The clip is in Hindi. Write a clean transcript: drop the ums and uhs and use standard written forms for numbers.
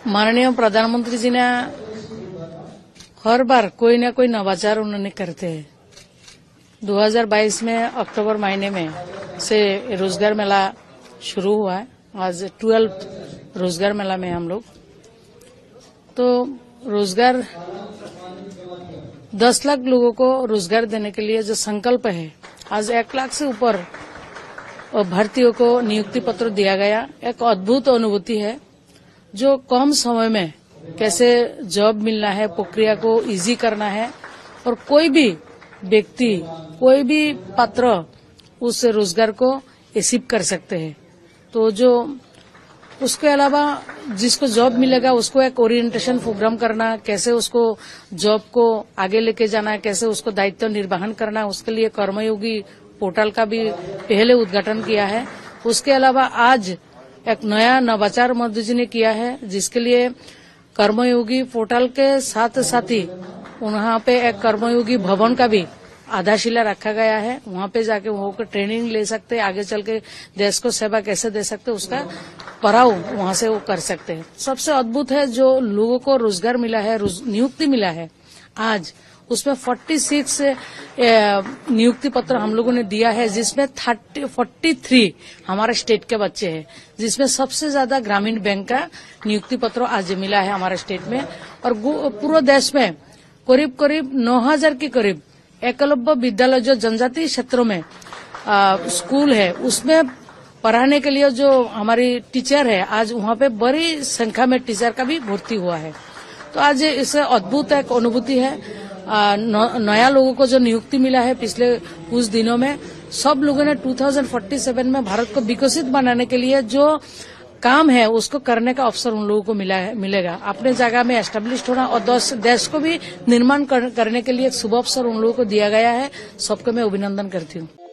माननीय प्रधानमंत्री जी ने हर बार कोई न कोई नवाचार उन्होंने करते हैं। 2022 में अक्टूबर महीने में से रोजगार मेला शुरू हुआ है। आज 12 रोजगार मेला में हम लोग तो रोजगार 10 लाख लोगों को रोजगार देने के लिए जो संकल्प है, आज 1 लाख से ऊपर भर्तियों को नियुक्ति पत्र दिया गया। एक अद्भुत अनुभूति है जो कम समय में कैसे जॉब मिलना है, प्रक्रिया को इजी करना है और कोई भी व्यक्ति, कोई भी पात्र उस रोजगार को अचीव कर सकते हैं। तो जो उसके अलावा जिसको जॉब मिलेगा उसको एक ओरिएंटेशन प्रोग्राम करना, कैसे उसको जॉब को आगे लेके जाना है, कैसे उसको दायित्व निर्वहन करना है, उसके लिए कर्मयोगी पोर्टल का भी पहले उद्घाटन किया है। उसके अलावा आज एक नया नवाचार मोदी जी ने किया है, जिसके लिए कर्मयोगी पोर्टल के साथ साथ ही वहाँ पे एक कर्मयोगी भवन का भी आधारशिला रखा गया है। वहाँ पे जाके वो ट्रेनिंग ले सकते हैं, आगे चल के देश को सेवा कैसे दे सकते हैं उसका पड़ाव वहाँ से वो कर सकते हैं। सबसे अद्भुत है जो लोगों को रोजगार मिला है, नियुक्ति मिला है आज, उसमें 46 नियुक्ति पत्र हम लोगों ने दिया है, जिसमें 43 हमारे स्टेट के बच्चे हैं, जिसमें सबसे ज्यादा ग्रामीण बैंक का नियुक्ति पत्र आज मिला है हमारे स्टेट में। और पूरे देश में करीब 9000 के करीब एकलव्य विद्यालय जो जनजातीय क्षेत्रों में स्कूल है उसमें पढ़ाने के लिए जो हमारी टीचर है, आज वहाँ पे बड़ी संख्या में टीचर का भी भर्ती हुआ है। तो आज इससे अद्भुत एक अनुभूति है। नया लोगों को जो नियुक्ति मिला है पिछले कुछ दिनों में, सब लोगों ने 2047 में भारत को विकसित बनाने के लिए जो काम है उसको करने का अवसर उन लोगों को मिलेगा। अपने जगह में एस्टेब्लिश होना और देश को भी निर्माण करने के लिए एक शुभ अवसर उन लोगों को दिया गया है। सबको मैं अभिनंदन करती हूँ।